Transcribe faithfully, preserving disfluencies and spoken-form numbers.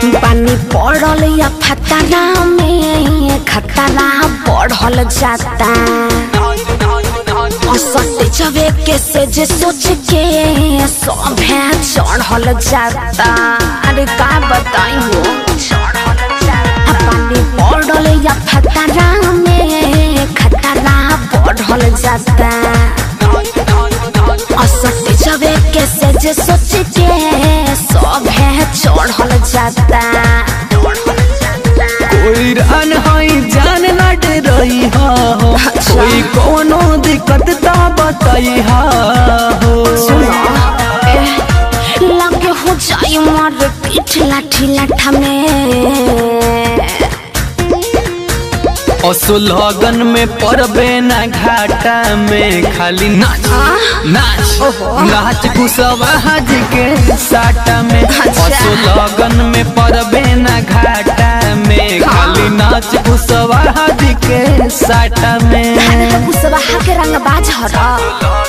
पानी पड़ल या फतरा में खतरा बढ़ल जाता। असटे जवे के से जे सोच के सब है चढ़ल जाता। अरे का बताई हो पानी पड़ल या फतरा में खतरा बढ़ल जाता। असटे जवे के से जे सोच के सब है चढ़ल जाता। कोई रन हई जान ना डरई हो कोई कोनो दिक्कत ता बताई हो। लगे हो जाई मार पीठ लाठी लाठा में। असो लगन में परबे ना घाटा में खाली नाच नाच नाच कुशवाहा जी के साटा में। असो लगन में परबे ना घाटा में खाली नाच कुशवाहा जी के साटा में। कुशवाहा के रंग बाज हरा